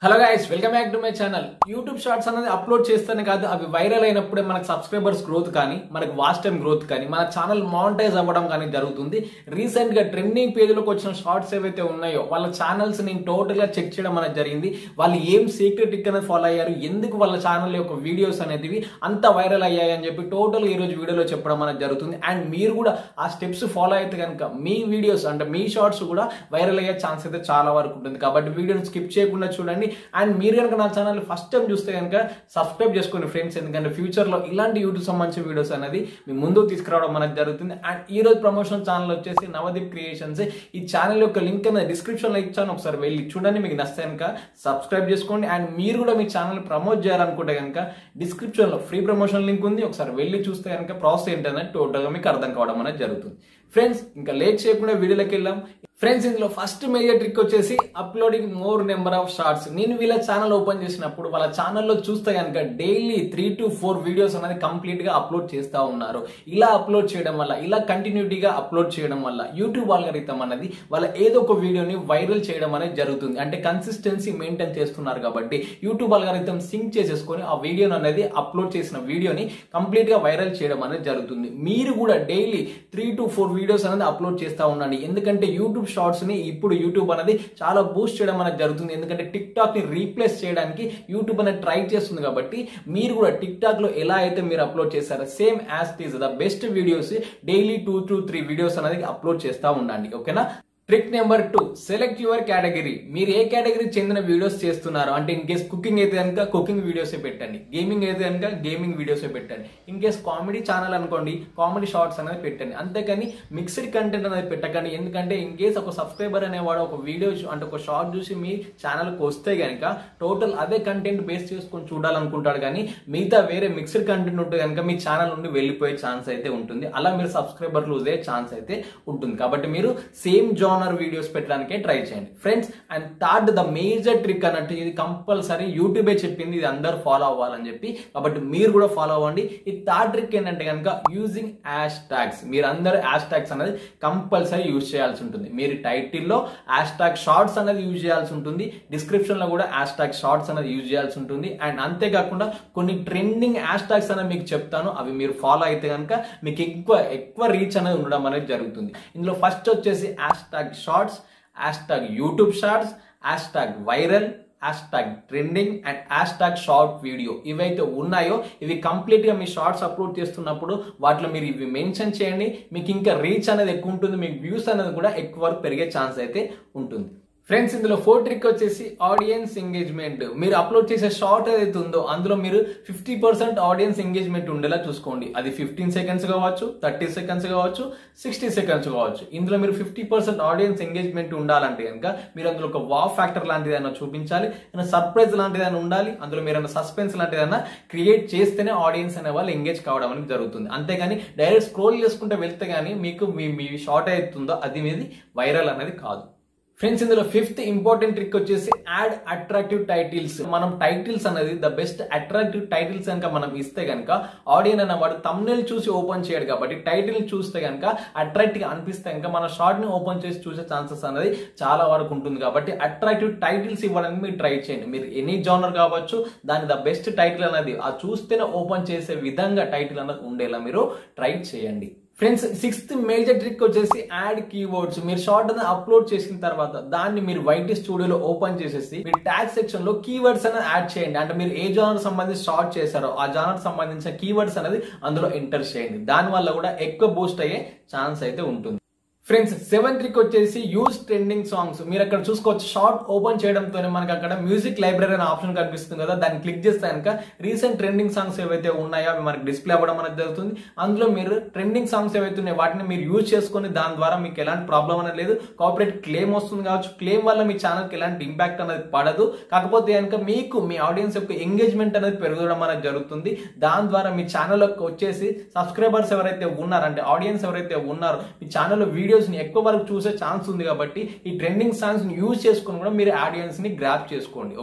Hello guys, welcome back to my channel. YouTube shorts అనేది upload చేస్తేనే కాదు, అవి వైరల్ అయినప్పుడే మనకు సబ్స్క్రైబర్స్ గ్రోత్ కానీ, మనకు వాచ్ టైం గ్రోత్ కానీ, మన ఛానల్ మానిటైజ్ అవ్వడం కానీ జరుగుతుంది. రీసెంట్ గా ట్రెండింగ్ పేజ్లోకి వచ్చిన షార్ట్స్ ఏవైతే ఉన్నాయో వాళ్ళ ఛానల్స్ నేను టోటల్ గా చెక్ చేయడం అనేది జరిగింది. వాళ్ళు ఏం సీక్రెట్ టిక్ అనేది ఫాలో అయ్యారు, ఎందుకు వాళ్ళ ఛానల్ యొక్క వీడియోస్ అనేవి అంత వైరల్ అయ్యాయి అని చెప్పి టోటల్ ఈ రోజు వీడియోలో చెప్పడం అనేది జరుగుతుంది. అండ్ మీరు కూడా ఆ స్టెప్స్ ఫాలో అయితే కనుక మీ వీడియోస్ అంటే మీ షార్ట్స్ కూడా వైరల్ అయ్యే ఛాన్స్ అయితే చాలా వరకు ఉంటుంది. కాబట్టి వీడియోని స్కిప్ చేయకుండా చూడండి. అండ్ మీరు కనుక నా ఛానల్ ఫస్ట్ టైం చూస్తే కనుక సబ్స్క్రైబ్ చేసుకోండి ఫ్రెండ్స్, ఎందుకంటే ఫ్యూచర్ లో ఇలాంటి యూట్యూబ్ సంబంధించిన వీడియోస్ అనేది మీ ముందుకు తీసుకురావడం అనేది జరుగుతుంది. అండ్ ఈ రోజు ప్రమోషన్ ఛానల్ వచ్చేసి నవదీప్ క్రియేషన్స్. ఈ ఛానల్ యొక్క లింక్ అనేది డిస్క్రిప్షన్ లో ఇచ్చాను, ఒకసారి వెళ్ళి చూడండి. మీకు నచ్చితే కనుక సబ్స్క్రైబ్ చేసుకోండి. అండ్ మీరు కూడా మీ ఛానల్ ప్రమోట్ చేయాలనుకుంటే కనుక డిస్క్రిప్షన్ లో ఫ్రీ ప్రమోషన్ లింక్ ఉంది, ఒకసారి వెళ్ళి చూస్తే కనుక ప్రాసెస్ ఏంటనేది టోటల్ గా మీకు అర్థం కావడం అనేది జరుగుతుంది. ఫ్రెండ్స్, ఇంకా లేట్ చేయకుండా వీడియోలోకి వెళ్దాం. ఫ్రెండ్స్, ఇందులో ఫస్ట్ మేజర్ ట్రిక్ వచ్చేసి uploading more number of shorts. నేను వీళ్ళ ఛానల్ ఓపెన్ చేసినప్పుడు వాళ్ళ ఛానల్లో చూస్తే కనుక డైలీ 3 to 4 వీడియోస్ అనేది కంప్లీట్ గా అప్లోడ్ చేస్తూ ఉన్నారు. ఇలా అప్లోడ్ చేయడం వల్ల, ఇలా కంటిన్యూటీగా అప్లోడ్ చేయడం వల్ల యూట్యూబ్ ఆల్గరిథం అనేది వాళ్ళ ఏదో ఒక వీడియోని వైరల్ చేయడం అనేది జరుగుతుంది. అంటే కన్సిస్టెన్సీ మెయింటైన్ చేస్తున్నారు కాబట్టి యూట్యూబ్ ఆల్గరిథం సింక్ చేసేసుకొని ఆ వీడియోని అనేది అప్లోడ్ చేసిన వీడియోని కంప్లీట్ గా వైరల్ చేయడం అనేది జరుగుతుంది. మీరు కూడా డైలీ 3 to 4 వీడియోస్ అనేది అప్లోడ్ చేస్తూ ఉండండి. ఎందుకంటే యూట్యూబ్ షార్ట్స్ ని ఇప్పుడు యూట్యూబ్ అనేది చాలా బూస్ట్ చేయడం అనేది జరుగుతుంది. ఎందుకంటే టిక్ టాక్ ని రీప్లేస్ చేయడానికి యూట్యూబ్ అనేది ట్రై చేస్తుంది. కాబట్టి మీరు కూడా టిక్ టాక్ లో ఎలా అయితే మీరు అప్లోడ్ చేస్తారో same as it is the best videos daily 2 to 3 videos అనేది అప్లోడ్ చేస్తూ ఉండండి. ఓకేనా? Trick number 2, select your category. మీరు ఏ కేటగిరీ చెందిన వీడియోస్ చేస్తున్నారు అంటే ఇన్ కేస్ కుకింగ్ అయితే కనుక కుకింగ్ వీడియోసే పెట్టండి, గేమింగ్ అయితే కనుక గేమింగ్ వీడియోసే పెట్టండి, ఇన్ కేస్ కామెడీ ఛానల్ అనుకోండి కామెడీ షార్ట్స్ అనేది పెట్టండి. అంతేకాని మిక్స్డ్ కంటెంట్ అనేది పెట్టకండి. ఎందుకంటే ఇన్ కేస్ ఒక సబ్స్క్రైబర్ అనేవాడు ఒక వీడియో అంటే ఒక షార్ట్ చూసి మీ ఛానల్కి వస్తే కనుక టోటల్ అదే కంటెంట్ బేస్ చేసుకొని చూడాలనుకుంటాడు, కానీ మిగతా వేరే మిక్స్డ్ కంటెంట్ ఉంటే కనుక మీ ఛానల్ నుండి వెళ్ళిపోయే ఛాన్స్ అయితే ఉంటుంది. అలా మీరు సబ్స్క్రైబర్ లూజ్ అయ్యే ఛాన్స్ అయితే ఉంటుంది. కాబట్టి మీరు సేమ్ జానర్ వీడియోస్ పెట్టడానికే ట్రై చేయండి friends. And third, the major trick అన్నట్టు ఇది కంపల్సరీ యూట్యూబే చెప్పింది, ఇది అందరూ ఫాలో అవ్వాలని చెప్పి, కాబట్టి మీరు కూడా ఫాలో అవ్వండి. ఈ థర్డ్ ట్రిక్ ఏంటంటే కనుక యూజింగ్ హ్యాష్ ట్యాగ్స్. మీరు అందరూ హ్యాష్ ట్యాగ్స్ అనేది కంపల్సరీ యూజ్ చేయాల్సి ఉంటుంది. మీరు టైటిల్లో హ్యాష్ ట్యాగ్ షార్ట్స్ అనేది యూజ్ చేయాల్సి ఉంటుంది, డిస్క్రిప్షన్ లో కూడా హ్యాష్ ట్యాగ్ షార్ట్స్ అనేది యూజ్ చేయాల్సి ఉంటుంది. అండ్ అంతేకాకుండా కొన్ని ట్రెండింగ్ హ్యాష్ ట్యాగ్స్ అనేది మీకు చెప్తాను, అవి మీరు ఫాలో అయితే కనుక మీకు ఎక్కువ రీచ్ అనేది ఉండడం అనేది జరుగుతుంది. ఇందులో ఫస్ట్ వచ్చేసి hashtag shorts, hashtag YouTube shorts, hashtag viral, hashtag trending and hashtag short video. ఇవైతే ఉన్నాయో ఇవి కంప్లీట్ గా మీ షార్ట్స్ అప్లోడ్ చేస్తున్నప్పుడు వాటిలో మీరు ఇవి మెన్షన్ చేయండి. మీకు ఇంకా రీచ్ అనేది ఎక్కువ ఉంటుంది, మీకు వ్యూస్ అనేది కూడా ఎక్కువ వరకు పెరిగే ఛాన్స్ అయితే ఉంటుంది. ఫ్రెండ్స్, ఇందులో 4th ట్రిక్ వచ్చేసి ఆడియన్స్ ఎంగేజ్మెంట్. మీరు అప్లోడ్ చేసే షార్ట్ ఏదైతే ఉందో అందులో మీరు 50% ఆడియన్స్ ఎంగేజ్మెంట్ ఉండేలా చూసుకోండి. అది 15 సెకండ్స్ కావచ్చు, 30 సెకండ్స్ కావచ్చు, 60 సెకండ్స్ కావచ్చు. ఇందులో మీరు 50% ఆడియన్స్ ఎంగేజ్మెంట్ ఉండాలంటే కనుక మీరు అందులో ఒక వావ్ ఫ్యాక్టర్ లాంటిది ఏదైనా చూపించాలి, సర్ప్రైజ్ లాంటిది ఏదైనా ఉండాలి, అందులో మీరు సస్పెన్స్ లాంటిది ఏదైనా క్రియేట్ చేస్తేనే ఆడియన్స్ అనే వాళ్ళు ఎంగేజ్ కావడం అనేది జరుగుతుంది. అంతేగాని డైరెక్ట్ స్క్రోల్ చేసుకుంటే వెళ్తే కానీ మీకు మీ షార్ట్ అవుతుందో అది మీది వైరల్ అనేది కాదు. ఫ్రెండ్స్, ఇందులో 5th ఇంపార్టెంట్ ట్రిక్ వచ్చేసి యాడ్ అట్రాక్టివ్ టైటిల్స్. మనం టైటిల్స్ అనేది ద బెస్ట్ అట్రాక్టివ్ టైటిల్స్ కనుక మనం ఇస్తే కనుక ఆడియన్స్ అనేవాడు థంబ్నెయిల్ చూసి ఓపెన్ చేయడు, కాబట్టి టైటిల్ చూస్తే కనుక అట్రాక్ట్ గా అనిపిస్తే కనుక మన షార్ట్ ని ఓపెన్ చేసి చూసే ఛాన్సెస్ అనేది చాలా వరకు ఉంటుంది. కాబట్టి అట్రాక్టివ్ టైటిల్స్ ఇవ్వడానికి మీరు ట్రై చేయండి. మీరు ఎనీ జానర్ కావచ్చు, దాని ద బెస్ట్ టైటిల్ అనేది ఆ చూస్తేనే ఓపెన్ చేసే విధంగా టైటిల్ అనేది ఉండేలా మీరు ట్రై చేయండి. ఫ్రెండ్స్, 6th మేజర్ ట్రిక్ వచ్చేసి యాడ్ కీవర్డ్స్. మీరు షార్ట్ అనేది అప్లోడ్ చేసిన తర్వాత దాన్ని మీరు వైటీ స్టూడియోలో ఓపెన్ చేసేసి మీరు ట్యాగ్ సెక్షన్ లో కీవర్డ్స్ అనేది యాడ్ చేయండి. అంటే మీరు ఏ జానర్ సంబంధించి షార్ట్ చేశారో ఆ జానర్ సంబంధించిన కీవర్డ్స్ అనేది అందులో ఎంటర్ చేయండి. దాని వల్ల కూడా ఎక్కువ బూస్ట్ అయ్యే ఛాన్స్ అయితే ఉంటుంది. ఫ్రెండ్స్, 7th ట్రిక్ వచ్చేసి యూజ్ ట్రెండింగ్ సాంగ్స్. మీరు అక్కడ చూసుకోవచ్చు, షార్ట్ ఓపెన్ చేయడంతోనే మనకి అక్కడ మ్యూజిక్ లైబ్రరీ అనే ఆప్షన్ కనిపిస్తుంది కదా, దాన్ని క్లిక్ చేస్తే కనుక రీసెంట్ ట్రెండింగ్ సాంగ్స్ ఏవైతే ఉన్నాయో అవి మనకి డిస్ప్లే అవ్వడం అనేది జరుగుతుంది. అందులో మీరు ట్రెండింగ్ సాంగ్స్ ఏవైతే ఉన్నాయో వాటిని మీరు యూజ్ చేసుకుని దాని ద్వారా మీకు ఎలాంటి ప్రాబ్లం అనేది లేదు. కాపీరైట్ క్లెయిమ్ వస్తుంది కావచ్చు, క్లెయిమ్ వల్ల మీ ఛానల్కి ఎలాంటి ఇంపాక్ట్ అనేది పడదు. కాకపోతే కనుక మీకు మీ ఆడియన్స్ యొక్క ఎంగేజ్మెంట్ అనేది పెరగడం అనేది జరుగుతుంది. దాని ద్వారా మీ ఛానల్లోకి వచ్చేసి సబ్స్క్రైబర్స్ ఎవరైతే ఉన్నారంటే ఆడియన్స్ ఎవరైతే ఉన్నారో మీ ఛానల్లో వీడియోస్ ని ఎక్కువ వరకు చూసే ఛాన్స్ ఉంది. కాబట్టి ఈ ట్రెండింగ్ సాంగ్స్ ని యూజ్ చేసుకుని కూడా మీరు ఆడియన్స్ ని గ్రాప్ చేసుకోండి. ఓకేనా?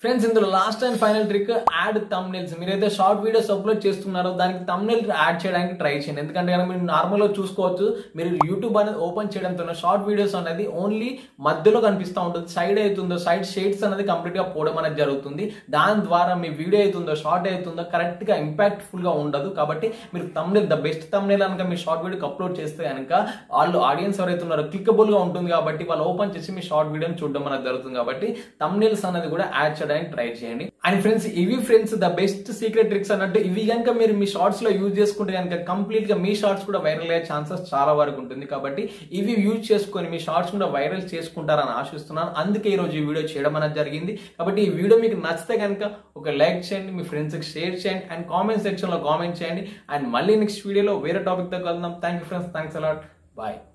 ఫ్రెండ్స్ ఇందులో last and final trick add thumbnails. మీరైతే షార్ట్ వీడియోస్ అప్లోడ్ చేస్తున్నారో దానికి థంబ్నెయిల్ యాడ్ చేయడానికి ట్రై చేయండి. ఎందుకంటే మీరు నార్మల్గా చూసుకోవచ్చు, మీరు యూట్యూబ్ అనేది ఓపెన్ చేయడంతో షార్ట్ వీడియోస్ అనేది ఓన్లీ మధ్యలో కనిపిస్తూ ఉంటుంది. సైడ్ అవుతుందో సైడ్ షేడ్స్ అనేది కంప్లీట్ గా పోవడం అనేది జరుగుతుంది. దాని ద్వారా మీ వీడియో అవుతుందో షార్ట్ అవుతుందో కరెక్ట్ గా ఇంపాక్ట్ఫుల్ గా ఉండదు. కాబట్టి మీరు థంబ్నెయిల్ ద బెస్ట్ థంబ్నెయిల్ కనుక మీ షార్ట్ వీడియోకి అప్లోడ్ చేస్తే కనుక వాళ్ళు ఆడియన్స్ ఎవరైతే ఉన్నారో క్లికబుల్ గా ఉంటుంది. కాబట్టి వాళ్ళు ఓపెన్ చేసి మీ షార్ట్ వీడియోని చూడడం అనేది జరుగుతుంది. కాబట్టి థంబ్నెయిల్స్ అనేది కూడా యాడ్ చేయడానికి ట్రై చేయండి. అండ్ ఫ్రెండ్స్ ఇవి friends the best secret tricks అన్నట్టు. ఇవి కనుక మీరు మీ షార్ట్స్ లో యూజ్ చేసుకుంటే కనుక కంప్లీట్ గా మీ షార్ట్స్ కూడా వైరల్ అయ్యే ఛాన్సెస్ చాలా వరకు ఉంటుంది. కాబట్టి ఇవి యూజ్ చేసుకొని మీ షార్ట్స్ కూడా వైరల్ చేసుకుంటారని ఆశిస్తున్నాను. అందుకే ఈ రోజు ఈ వీడియో చేయడం అనేది జరిగింది. కాబట్టి ఈ వీడియో మీకు నచ్చితే కనుక ఒక లైక్ చేయండి, మీ ఫ్రెండ్స్ కి షేర్ చేయండి అండ్ కామెంట్ సెక్షన్ లో కామెంట్ చేయండి. అండ్ మళ్ళీ నెక్స్ట్ వీడియోలో వేరే టాపిక్ తో కలుద్దాం. Thank you friends, thanks a lot, bye.